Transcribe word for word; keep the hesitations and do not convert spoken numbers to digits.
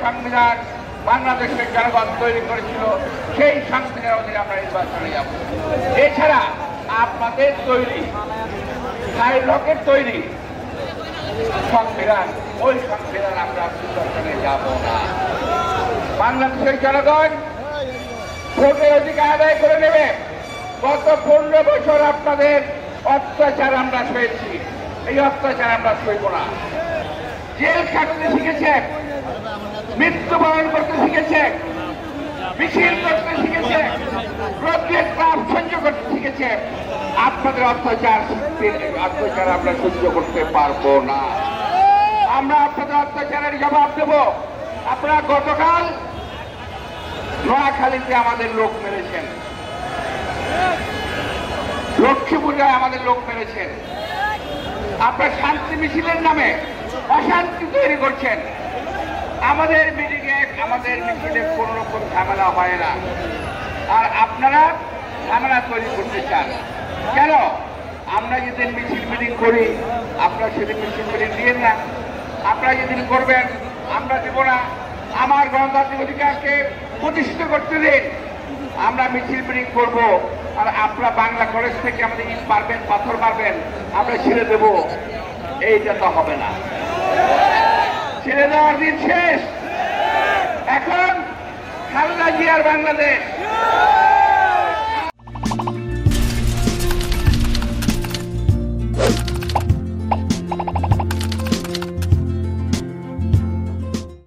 সংবিধান বাংলাদেশের জনগণ তৈরি করেছিল, সেই সংবিধানের অধীনে আমরা নির্বাচনে যাব। এছাড়া আপনাদের তৈরি হাই লোকের তৈরি সংবিধান, ওই সংবিধান আমরা নির্বাচনে যাব না। বাংলাদেশের জনগণ ভোটের অধিকার আদায় করে নেবে। গত পনেরো বছর আপনাদের অত্যাচার আমরা সয়েছি, এই অত্যাচার আমরা সইব না। জেল খাটতে শিখেছেন, মৃত্যুবরণ করতে শিখেছেন, মিছিল করতে শিখেছেন, রোদ্রের তাপ সহ্য করতে শিখেছেন। আপনাদের অত্যাচার অত্যাচার আমরা সহ্য করতে পারবো না। আমরা আপনাদের অত্যাচারের জবাব দেব। আপনারা গতকাল নোয়াখালীতে আমাদের লোক মেরেছেন, লক্ষ্মীপুরে আমাদের লোক মেরেছেন। আপনার শান্তি মিছিলের নামে অশান্তি তৈরি করছেন। আমাদের মিটিংয়ে আমাদের মিছিলে কোন রকম ঝামেলা হয় না, আর আপনারা ঝামেলা তৈরি করতে চান কেন? আমরা যেদিন মিছিল মিটিং করি আপনারা সেদিন মিছিল মিটিং দিয়েন না। আপনারা যেদিন করবেন আমরা দেব না। আমার গণতান্ত্রিক অধিকারকে প্রতিষ্ঠিত করতে দিন। আমরা মিছিল মিটিং করবো, আর আপনারা বাংলা কলেজ থেকে আমাদের ইট মারবেন, পাথর মারবেন, আমরা ছেড়ে দেব। এইটা তো হবে না। ছেড়ে দেওয়ার দিন শেষ। এখন খালেদা জিয়ার বাংলাদেশ।